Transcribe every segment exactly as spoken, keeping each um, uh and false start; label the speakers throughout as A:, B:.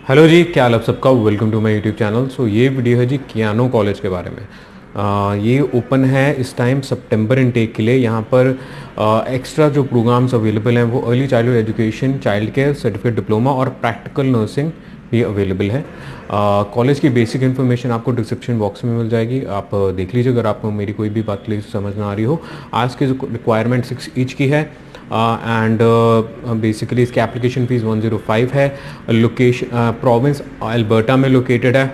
A: Hello जी, क्या हाल आप सबका। Welcome to my YouTube channel. So ये वीडियो है जी कियानो कॉलेज के बारे में। आ, ये ओपन है इस टाइम सितंबर इनटेक के लिए। यहाँ पर एक्स्ट्रा जो प्रोग्राम्स अवेलेबल हैं वो early childhood education, child care, certificate diploma और प्रैक्टिकल नर्सिंग भी अवेलेबल है। कॉलेज की बेसिक इन्फॉर्मेशन आपको डिस्क्रिप्शन बॉक्स में मिल जाएगी, आप आ, देख लीजिए अगर आपको मेरी कोई भी बात क्लियर समझ ना आ रही हो। आज की जो रिक्वायरमेंट सिक्स ईच की है एंड बेसिकली इसकी application fees one zero five है। लोकेशन प्रोविंस अल्बर्टा में लोकेटेड है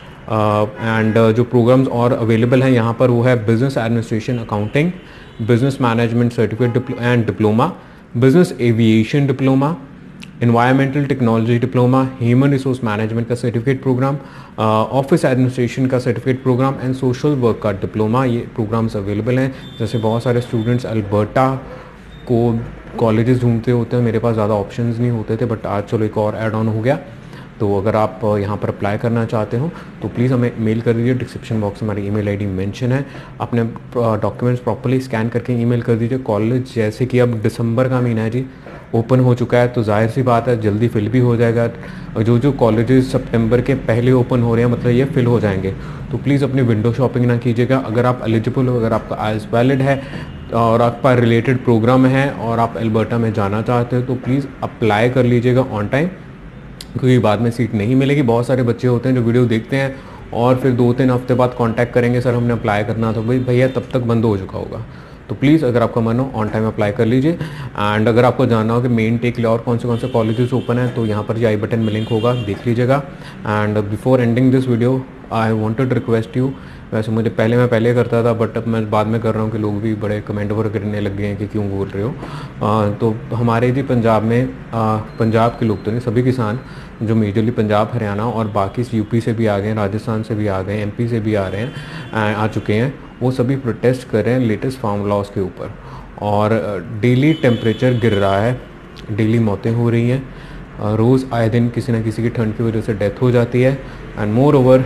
A: एंड uh, uh, जो प्रोग्राम्स और अवेलेबल हैं यहाँ पर वो है business administration accounting, business management certificate and diploma, business aviation diploma, environmental technology diploma, human resource management का सर्टिफिकेट प्रोग्राम, ऑफिस एडमिनिस्ट्रेशन का certificate programme and social work का डिप्लोमा। ये प्रोग्राम्स अवेलेबल हैं। जैसे बहुत सारे स्टूडेंट्स अल्बर्टा को colleges ढूंढते होते हैं, मेरे पास ज़्यादा ऑप्शंस नहीं होते थे, बट आज चलो एक और ऐड ऑन हो गया। तो अगर आप यहाँ पर अप्लाई करना चाहते हो तो प्लीज़ हमें मेल कर दीजिए। डिस्क्रिप्शन बॉक्स में हमारी ईमेल आईडी मेंशन है। अपने डॉक्यूमेंट्स प्रॉपर्ली स्कैन करके ईमेल कर दीजिए। कॉलेज जैसे कि अब दिसंबर का महीना है जी, ओपन हो चुका है, तो जाहिर सी बात है जल्दी फिल भी हो जाएगा। जो जो कॉलेजेस सितंबर के पहले ओपन हो रहे हैं मतलब ये फिल हो जाएंगे। तो प्लीज़ अपनी विंडो शॉपिंग ना कीजिएगा। अगर आप एलिजिबल हो, अगर आपका आईएलटीएस वैलिड है और आपका रिलेटेड प्रोग्राम है और आप अल्बर्टा में जाना चाहते हो तो प्लीज़ अप्लाई कर लीजिएगा ऑन टाइम, क्योंकि बाद में सीट नहीं मिलेगी। बहुत सारे बच्चे होते हैं जो वीडियो देखते हैं और फिर दो तीन हफ्ते बाद कांटेक्ट करेंगे, सर हमने अप्लाई करना था, भाई भैया तब तक बंद हो चुका होगा। तो प्लीज़ अगर आपका मन हो ऑन टाइम अप्लाई कर लीजिए। एंड अगर आपको जानना हो कि मेन टेक के लिए और कौन से कौन से कॉलेजेस ओपन है तो यहाँ पर जो आई बटन में लिंक होगा देख लीजिएगा। And before ending this video I wanted request you, वैसे मुझे पहले मैं पहले करता था बट अब मैं बाद में कर रहा हूँ कि लोग भी बड़े कमेंट वगैरह करने लग गए हैं कि क्यों बोल रहे हो। आ, तो हमारे जी पंजाब में आ, पंजाब के लोग तो नहीं, सभी किसान जो मेजरली पंजाब, हरियाणा और बाकी यूपी से भी आ गए हैं, राजस्थान से भी आ गए हैं, एमपी से भी आ रहे हैं, आ चुके हैं, वो सभी प्रोटेस्ट कर रहे हैं लेटेस्ट फार्म लॉज के ऊपर। और डेली टेम्परेचर गिर रहा है, डेली मौतें हो रही हैं, रोज़ आए दिन किसी न किसी की ठंड की वजह से डेथ हो जाती है। एंड मोर ओवर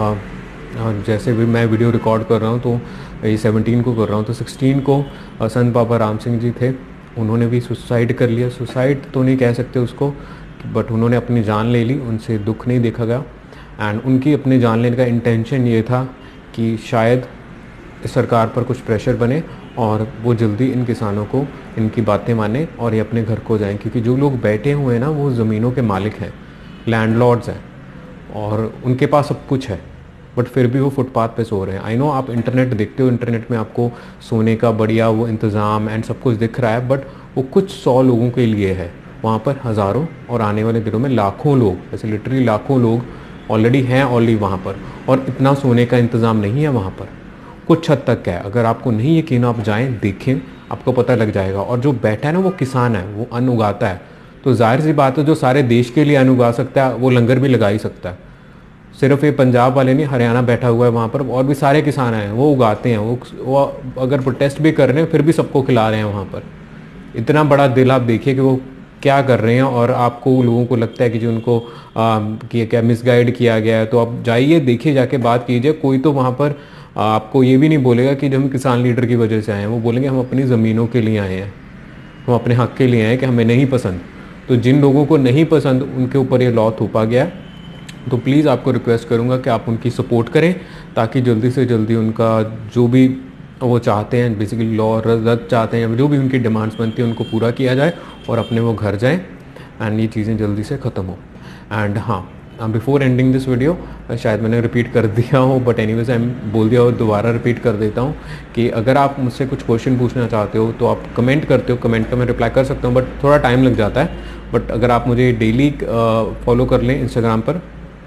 A: जैसे भी मैं वीडियो रिकॉर्ड कर रहा हूँ तो ये सेवनटीन को कर रहा हूँ, तो सिक्सटीन को संत बाबा राम सिंह जी थे, उन्होंने भी सुसाइड कर लिया। सुसाइड तो नहीं कह सकते उसको, बट उन्होंने अपनी जान ले ली, उनसे दुख नहीं देखा गया। एंड उनकी अपनी जान लेने का इंटेंशन ये था कि शायद सरकार पर कुछ प्रेशर बने और वो जल्दी इन किसानों को इनकी बातें माने और ये अपने घर को जाएं, क्योंकि जो लोग बैठे हुए हैं ना वो ज़मीनों के मालिक हैं, लैंडलॉर्ड्स हैं और उनके पास सब कुछ है, बट फिर भी वो फुटपाथ पे सो रहे हैं। आई नो आप इंटरनेट देखते हो, इंटरनेट में आपको सोने का बढ़िया वो इंतज़ाम एंड सब कुछ दिख रहा है, बट वो कुछ सौ लोगों के लिए है। वहाँ पर हज़ारों और आने वाले दिनों में लाखों लोग, ऐसे लिटरली लाखों लोग ऑलरेडी हैं ऑलरेडी वहाँ पर, और इतना सोने का इंतज़ाम नहीं है वहाँ पर, कुछ हद तक है। अगर आपको नहीं यकीन आप जाएं देखें, आपको पता लग जाएगा। और जो बैठा है ना वो किसान है, वो अन्न उगाता है, तो जाहिर सी बात है जो सारे देश के लिए अन्न उगा सकता है वो लंगर भी लगा ही सकता है। सिर्फ ये पंजाब वाले नहीं, हरियाणा बैठा हुआ है वहाँ पर और भी सारे किसान हैं, वो उगाते हैं, वो वो अगर प्रोटेस्ट भी कर रहे हैं फिर भी सबको खिला रहे हैं वहाँ पर। इतना बड़ा दिल आप देखिए कि वो क्या कर रहे हैं। और आपको लोगों को लगता है कि जो उनको आ, कि क्या मिसगाइड किया गया है, तो आप जाइए देखिए, जाके बात कीजिए। कोई तो वहाँ पर आपको ये भी नहीं बोलेगा कि जो हम किसान लीडर की वजह से आए हैं, वो बोलेंगे हम अपनी ज़मीनों के लिए आए हैं, हम अपने हक़ के लिए आए हैं कि हमें नहीं पसंद। तो जिन लोगों को नहीं पसंद उनके ऊपर ये लॉ थोपा गया। तो प्लीज़ आपको रिक्वेस्ट करूंगा कि आप उनकी सपोर्ट करें ताकि जल्दी से जल्दी उनका जो भी वो चाहते हैं, बेसिकली लॉ रद्द चाहते हैं, जो भी उनकी डिमांड्स बनती हैं उनको पूरा किया जाए और अपने वो घर जाएं एंड ये चीज़ें जल्दी से ख़त्म हो। एंड हाँ, बिफोर एंडिंग दिस वीडियो, शायद मैंने रिपीट कर दिया हो बट एनीवेज आई बोल दिया और दोबारा रिपीट कर देता हूँ कि अगर आप मुझसे कुछ क्वेश्चन पूछना चाहते हो तो आप कमेंट करते हो, कमेंट का मैं रिप्लाई कर सकता हूँ बट थोड़ा टाइम लग जाता है। बट अगर आप मुझे डेली फॉलो कर लें इंस्टाग्राम पर,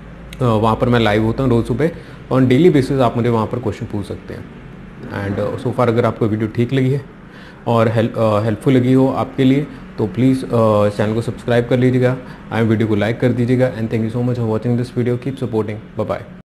A: वहाँ पर मैं लाइव होता हूँ रोज़ सुबह, ऑन डेली बेसिस आप मुझे वहाँ पर क्वेश्चन पूछ सकते हैं। एंड सो फार अगर आपको वीडियो ठीक लगी है और हेल्प हेल्पफुल लगी हो आपके लिए तो प्लीज़ चैनल को सब्सक्राइब कर लीजिएगा, आई वीडियो को लाइक कर दीजिएगा। And thank you so much for watching this video, keep supporting, bye bye.